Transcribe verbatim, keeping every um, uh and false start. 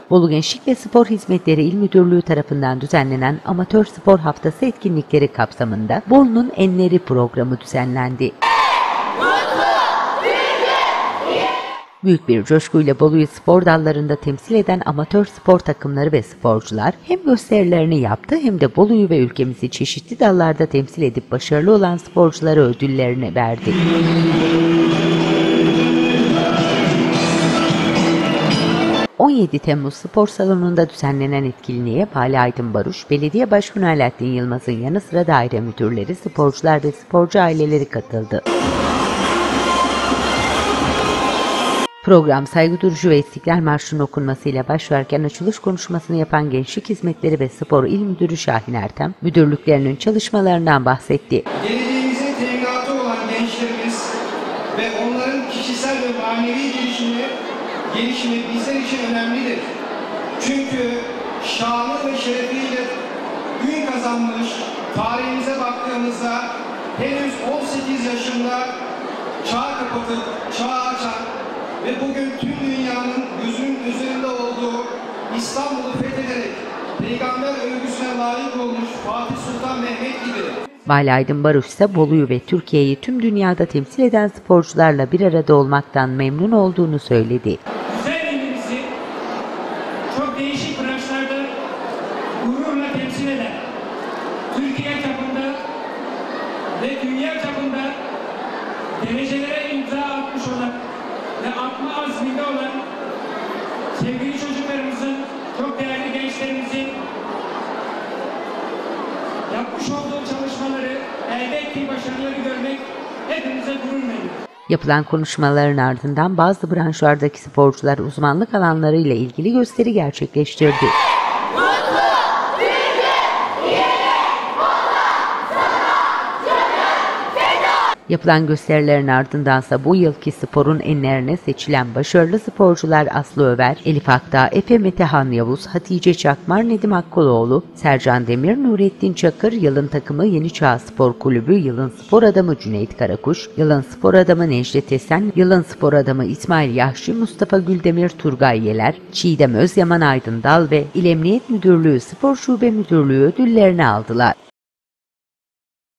Bolu Gençlik ve Spor Hizmetleri İl Müdürlüğü tarafından düzenlenen Amatör Spor Haftası etkinlikleri kapsamında Bolu'nun Enleri programı düzenlendi. Büyük bir coşkuyla Bolu'yu spor dallarında temsil eden amatör spor takımları ve sporcular hem gösterilerini yaptı hem de Bolu'yu ve ülkemizi çeşitli dallarda temsil edip başarılı olan sporculara ödüllerini verdi. on yedi Temmuz Spor Salonu'nda düzenlenen etkinliğe Vali Aydın Baruş, Belediye Başkanı Alaaddin Yılmaz'ın yanı sıra daire müdürleri, sporcular ve sporcu aileleri katıldı. Program saygı duruşu ve İstiklal Marşı'nın okunmasıyla başlarken açılış konuşmasını yapan Gençlik Hizmetleri ve Spor İl Müdürü Şahin Ertem, müdürlüklerinin çalışmalarından bahsetti. Geleceğimizin teminatı olan gençlerimiz ve onların kişisel ve manevi gelişimi, gelişimi bizler için önemlidir. Çünkü şanı ve şerefiyle gün kazanmış, tarihimize baktığımızda henüz on sekiz yaşında çağ kapatıp çağ açan ve bugün tüm dünyanın gözünün üzerinde olduğu İstanbul'u fethederek peygamber övgüsüne layık olmuş Fatih Sultan Mehmet gibi. Vali Aydın Baruş ise Bolu'yu ve Türkiye'yi tüm dünyada temsil eden sporcularla bir arada olmaktan memnun olduğunu söyledi. Güzel ilimizi çok değişik branşlarda gururla temsil eden, Türkiye çapında ve dünya çapında derecelere imza atmış olan ve atma azminde olan sevgili çocuklarımızın, çok değerli gençlerimizin yapmış olduğu çalışmaları, elde ettiği başarıları görmek hepimize gurur veriyor. Yapılan konuşmaların ardından bazı branşlardaki sporcular uzmanlık alanlarıyla ilgili gösteri gerçekleştirdi. Yapılan gösterilerin ardındansa bu yılki sporun enlerine seçilen başarılı sporcular Aslı Över, Elif Akdağ, Efe Metehan Yavuz, Hatice Çakmar, Nedim Akkoloğlu, Sercan Demir, Nurettin Çakır, yılın takımı Yeni Çağ Spor Kulübü, yılın spor adamı Cüneyt Karakuş, yılın spor adamı Necdet Esen, yılın spor adamı İsmail Yahşi, Mustafa Güldemir, Turgay Yeler, Çiğdem Özyaman Aydın Dal ve İl Emniyet Müdürlüğü Spor Şube Müdürlüğü ödüllerini aldılar.